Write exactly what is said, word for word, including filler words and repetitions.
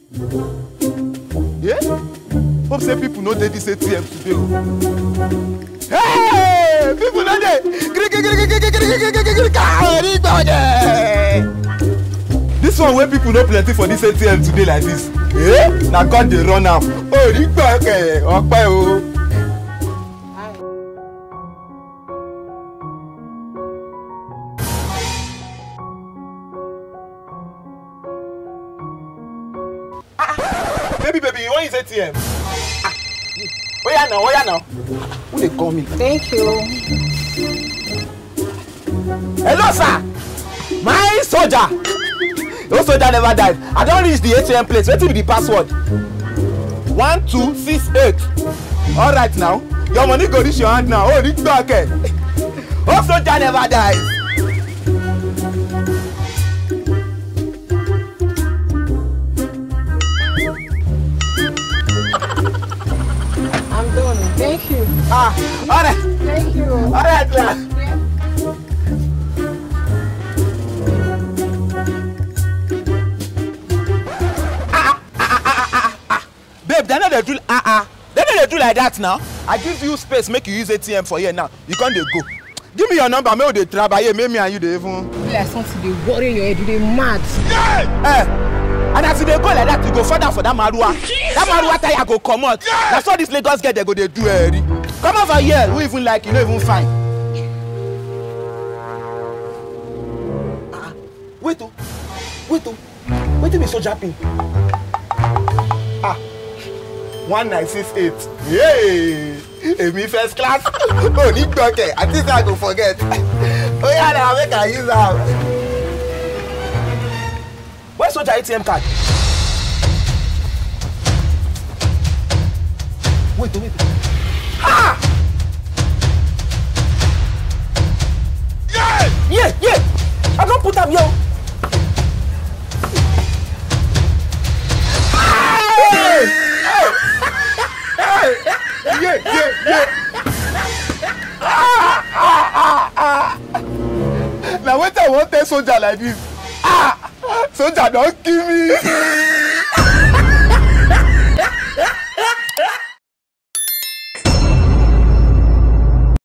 Yeah? Hope say people know this A T M today. Hey! People know that! This one where people know plenty for this A T M today like this. Eh? Now God they run out. Oh, Rigba, okay. Okay, oh. Baby, baby, you want use A T M? Ah. Oh yeah now, oh yeah now. Who they call me? Thank you. Hello, sir. My soldier. Your soldier never died. I don't reach the A T M place. What will be the password? One two six eight. All right now. Your money go reach your hand now. Oh, reach back. Your soldier never died. I'm done. Thank you. Ah, all right. Thank you. All right, now. Babe, they know they do ah ah. They know they do like that now. I give you space, make you use A T M for here now. You can't dey go. Give me your number, make we dey travel here, make me and you dey even. Like something dey worry your head, you dey mad. Yeah. Eh. And as you dey go like that, you go further for that marua. That marua tire go come out. Yeah. That's what this Lagos get they go they do already. Come over here, who even like you, no even fine. Ah, wait oh, wait oh, wait till me so jumping. Ah. one nine six eight. Yay! Emi first class. Oh, need okay. I think I go forget. Oh yeah, now make I use am. Where's your A T M card? Wait, wait. Ah! Yeah! Yeah, yeah! I don't put them here. Hey! Hey! Yeah, yeah, yeah. Ah, ah, ah, ah. Now what I want a soldier like this? Ah, soldier don't kill me.